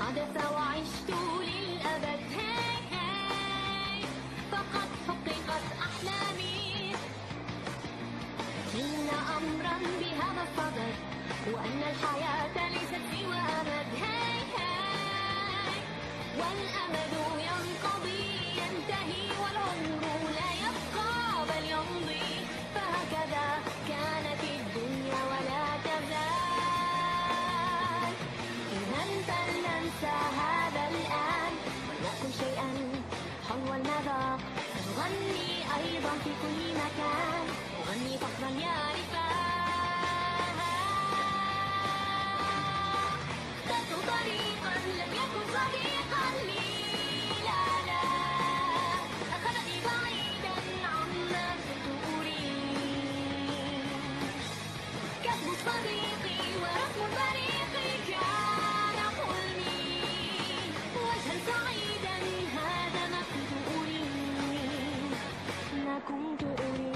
حدث وعشت للأبد. هاي هاي فقد حققت أحلامي. إن أمرا بهذا الصدد، وأن الحياة ليست سوى أمد. هاي هاي والأمد ينقضي ينتهي، والعمر لا يبقى بل يمضي. فهكذا كانت الدنيا ولا تزال. إذا فلننسى هذا الآن ولنأكل شيئا حلو المذاق. سنغني أيضا في كل مكان، أغني فخرا يا رفاق. اخترت طريقا لم يكن صديقا لي، لا لا أخذني بعيدا عما كنت أريد. كسب الصديق ورسم الفريق كان حلمي، وجها سعيدا هذا ما كنت أريد، ما كنت أريد.